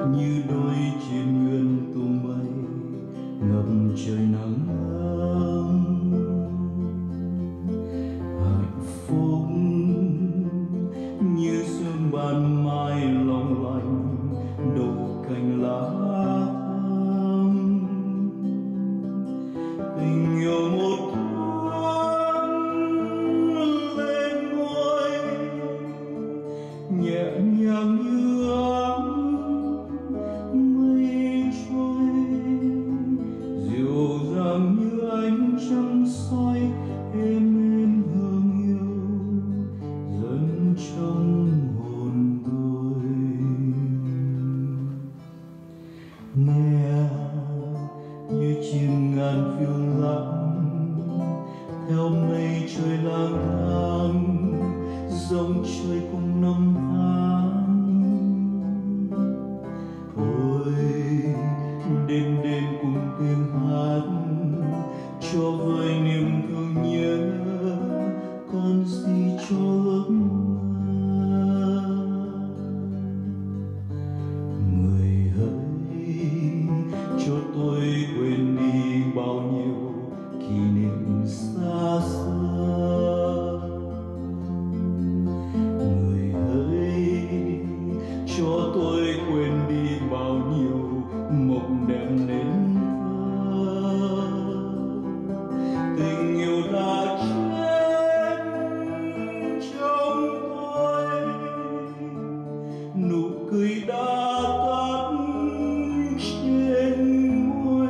như đôi chim nguyên tung bay ngập trời nắng ấm. Hạnh phúc như sương ban mai long lanh đổ cành lá thắm. Tình yêu một thoáng lên ngôi nhẹ nhàng như áng mây trôi, dịu dàng như ánh trăng soi êm êm hương yêu dần trong hồn tôi. Nghe như chim ngàn phiêu lãng theo mây trôi lang thang, dòng trời cùng năm tháng. Ôi đêm đêm cùng tiếng hát cho vơi niềm thương nhớ, còn gì cho ước mơ. Người hỡi cho tôi quên đi bao nhiêu kỷ niệm xa xưa. Người hỡi cho tôi quên đi bao nhiêu mộng đẹp nên thơ. Tình yêu đã chết trong tôi, nụ cười đã tắt trên môi,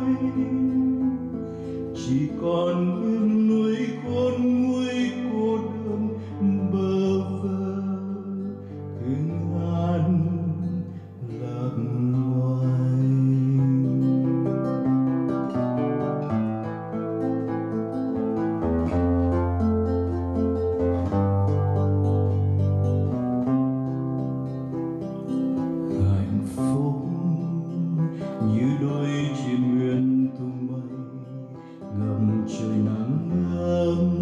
chỉ còn hương núi khôn nguôi cô đơn bơ vơ thương an lạc loài. Hạnh phúc như đôi chim nguyên tung bay ngập trời nắng ấm.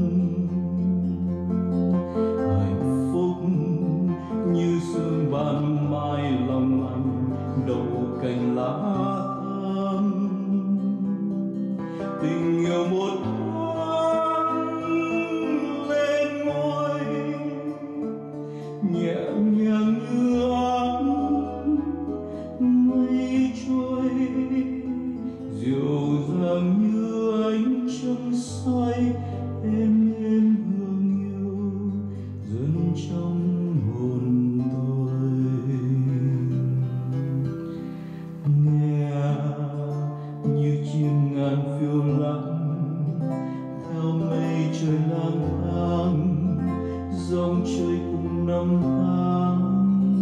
Hạnh phúc như sương ban mai long lanh đầu cành lá thắm. Tình yêu một thoáng lên ngôi nhẹ nhàng như áng mây trôi, dịu dàng như ánh trăng soi êm êm hương yêu dần trong hồn tôi. Nghe như chim ngàn phiêu lãng theo mây trời lang thang, dòng trời cùng năm tháng.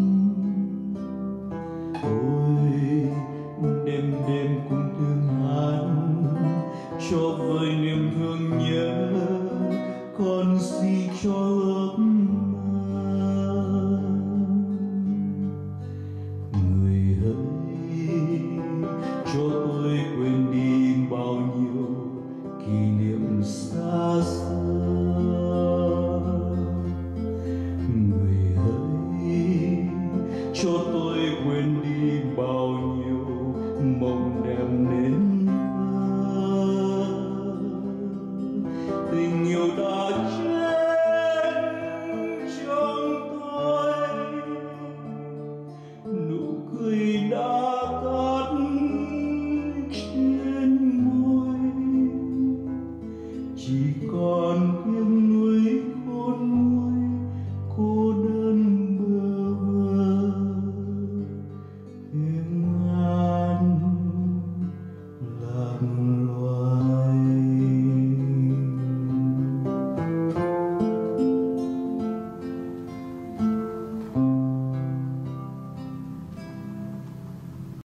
Ôi đêm đêm cùng tiếng hát cho vơi niềm thương nhớ, còn gì cho ước mơ. Người hỡi cho tôi quên đi bao nhiêu kỷ niệm xa xưa. Người hỡi cho tôi quên đi bao nhiêu mộng đẹp nên thơ. Tình yêu đã chết trong tôi, nụ cười đã tắt trên môi, chỉ còn tiếng